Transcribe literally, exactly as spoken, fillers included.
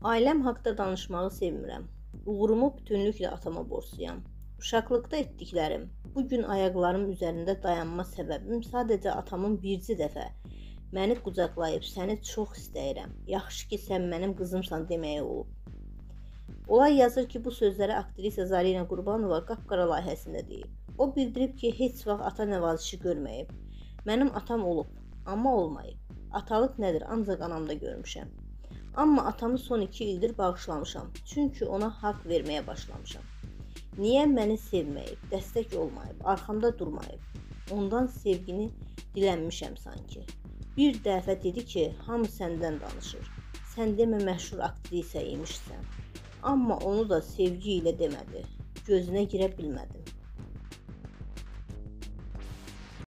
Ailəm haqda danışmağı sevmirəm. Uğurumu bütünlüklə atama borcluyam. Uşaqlıqda etdiklərim, bu gün ayaqlarım üzərində dayanma səbəbim sadəcə atamın bircə dəfə məni qucaqlayıb səni çox istəyirəm, yaxşı ki sən mənim qızımsan deməyi olub. Olay yazır ki, bu sözləri aktrisa Zarina Qurbanova Qapqara layihəsində deyib. O bildirib ki, heç vaxt ata nəvazişi görməyib. Mənim atam olub, amma olmayıb. Atalıq nədir ancaq anamda görmüşəm. Amma atamı son iki ildir bağışlamışam, çünki ona haqq verməyə başlamışam. Niyə məni sevməyib, dəstək olmayıb, arxamda durmayıb? Ondan sevgini dilənmişəm sanki. Bir dəfə dedi ki, hamı səndən danışır. Sən demə məşhur aktrisa imişsən. Amma onu da sevgi ilə demədi. Gözünə girə bilmədim.